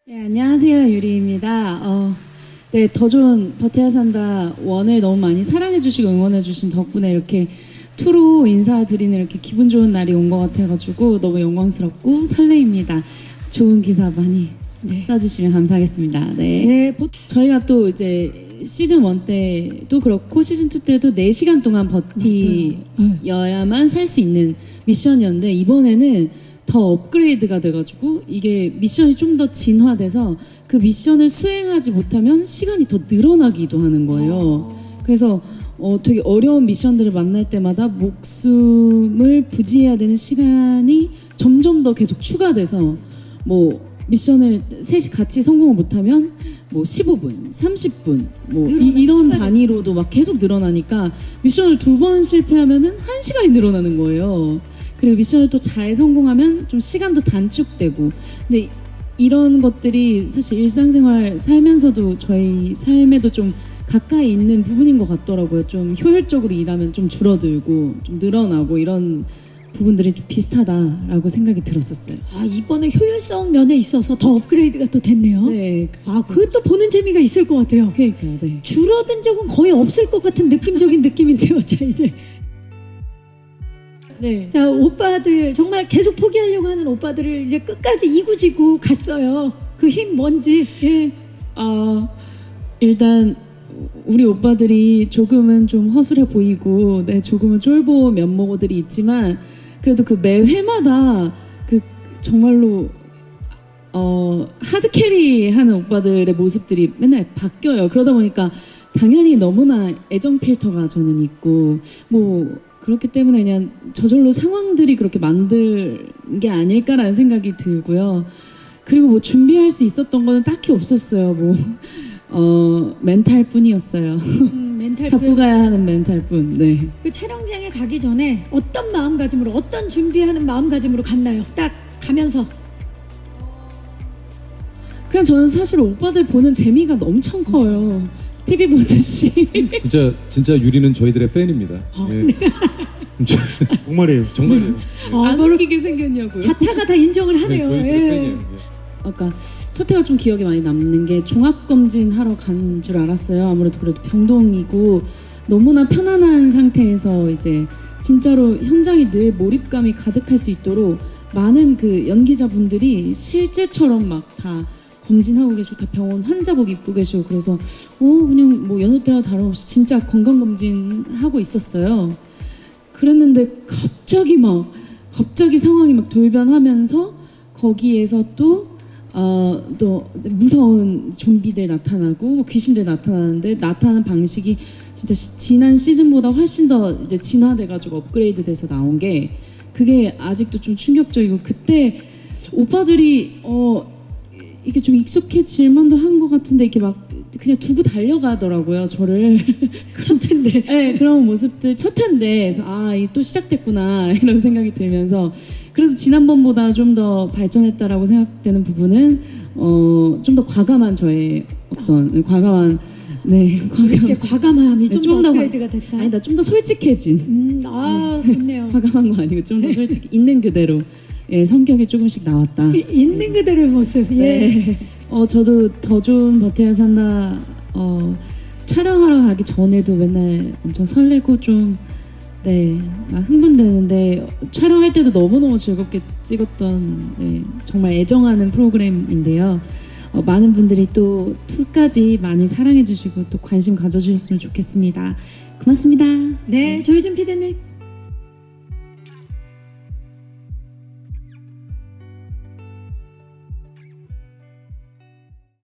네, 안녕하세요. 유리입니다. 네, 더 좋은 버텨야 산다 1을 너무 많이 사랑해주시고 응원해주신 덕분에 이렇게 2로 인사드리는 이렇게 기분 좋은 날이 온 것 같아가지고 너무 영광스럽고 설레입니다. 좋은 기사 많이 써주시면 감사하겠습니다. 네. 저희가 또 이제 시즌 1 때도 그렇고 시즌 2 때도 4시간 동안 버티어야만 살 수 있는 미션이었는데 이번에는 더 업그레이드가 돼가지고 이게 미션이 좀 더 진화돼서 그 미션을 수행하지 못하면 시간이 더 늘어나기도 하는 거예요. 그래서 되게 어려운 미션들을 만날 때마다 목숨을 부지해야 되는 시간이 점점 더 계속 추가돼서 뭐 미션을 셋이 같이 성공을 못하면 뭐 15분, 30분 뭐 이런 단위로도 막 계속 늘어나니까 미션을 2번 실패하면은 1시간이 늘어나는 거예요. 그리고 미션을 또 잘 성공하면 좀 시간도 단축되고 근데 이런 것들이 사실 일상생활 살면서도 저희 삶에도 좀 가까이 있는 부분인 것 같더라고요. 좀 효율적으로 일하면 좀 줄어들고 좀 늘어나고 이런 부분들이 좀 비슷하다라고 생각이 들었었어요. 아, 이번에 효율성 면에 있어서 더 업그레이드가 또 됐네요. 네. 아, 그것도 보는 재미가 있을 것 같아요. 그러니까요. 네. 줄어든 적은 거의 없을 것 같은 느낌적인 느낌인데요. 자, 이제 네. 자, 오빠들 정말 계속 포기하려고 하는 오빠들을 이제 끝까지 이구지고 갔어요. 그 힘 뭔지. 예. 일단 우리 오빠들이 조금은 좀 허술해 보이고 네, 조금은 쫄보 면모들이 있지만 그래도 그 매 회마다 그 정말로 하드캐리 하는 오빠들의 모습들이 맨날 바뀌어요. 그러다 보니까 당연히 너무나 애정 필터가 저는 있고 뭐 그렇기 때문에 그냥 저절로 상황들이 그렇게 만든 게 아닐까라는 생각이 들고요. 그리고 뭐 준비할 수 있었던 거는 딱히 없었어요. 뭐 멘탈 뿐이었어요. 멘탈 잡고 가야 하는 멘탈 뿐. 네. 그 촬영장에 가기 전에 어떤 마음가짐으로 어떤 준비하는 마음가짐으로 갔나요? 딱 가면서. 그냥 저는 사실 오빠들 보는 재미가 엄청 커요. TV 보듯이. 진짜 유리는 저희들의 팬입니다. 네. 정말이에요. 정말이에요. 안 웃기게 생겼냐고요. 자타가 다 인정을 하네요. 네, 저희들의 팬이에요. 네. 아까 첫 회가 좀 기억에 많이 남는 게 종합검진 하러 간 줄 알았어요. 아무래도 그래도 병동이고 너무나 편안한 상태에서 이제 진짜로 현장이 늘 몰입감이 가득할 수 있도록 많은 그 연기자분들이 실제처럼 막 다 검진하고 계시고 다 병원 환자복 입고 계시고 그래서 그냥 뭐 여느 때와 다름없이 진짜 건강검진 하고 있었어요. 그랬는데 갑자기 상황이 막 돌변하면서 거기에서 또 무서운 좀비들 나타나고 뭐 귀신들 나타나는데 나타나는 방식이 진짜 지난 시즌보다 훨씬 더 이제 진화돼가지고 업그레이드돼서 나온 게 그게 아직도 좀 충격적이고 그때 오빠들이 이게 좀 익숙해질 만도 한 것 같은데 이렇게 막 그냥 두고 달려가더라고요 저를. 첫 회인데. 네, 그런 모습들 첫 회인데 그래서 이게 또 시작됐구나 이런 생각이 들면서 그래서 지난번보다 좀 더 발전했다라고 생각되는 부분은 좀 더 과감한 저의 과감한 과감함이 좀 더 업그레이드가 됐다. 아니다, 좀 더 솔직해진. 좋네요. 과감한 거 아니고 좀 더 솔직히 있는 그대로. 예, 성격이 조금씩 나왔다. 있는 그대로의 모습. 예. 네. 저도 더 좋은 버텨야 산다. 촬영하러 가기 전에도 맨날 엄청 설레고 좀 막 흥분되는데 촬영할 때도 너무너무 즐겁게 찍었던 정말 애정하는 프로그램인데요. 많은 분들이 또 2까지 많이 사랑해 주시고 또 관심 가져주셨으면 좋겠습니다. 고맙습니다. 네, 조유진 PD님.